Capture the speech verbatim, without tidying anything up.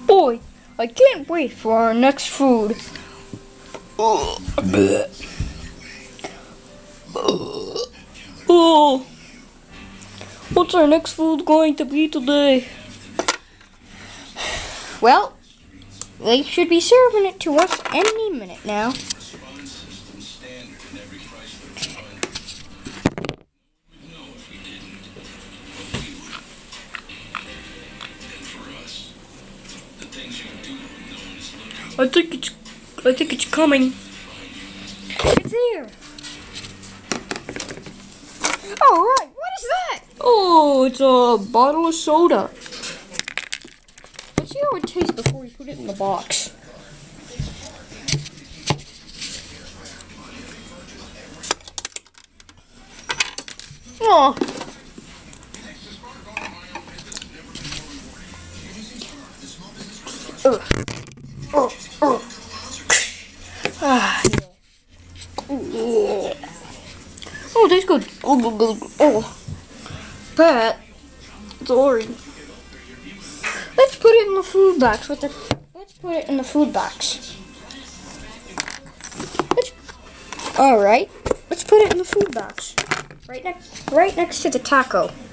Boy, I can't wait for our next food. Oh, oh, what's our next food going to be today? Well, they should be serving it to us any minute now. I think it's, I think it's coming. It's here. All right, what is that? Oh, it's a bottle of soda. Let's see how it tastes before we put it in the box. Oh. Ugh. Oh, oh. Ah, yeah. Oh, tastes good. Oh, oh, oh, oh. Pat, sorry. Let's put it in the food box with the. Let's put it in the food box. Let's. All right. Let's put it in the food box. Right next. Right next to the taco.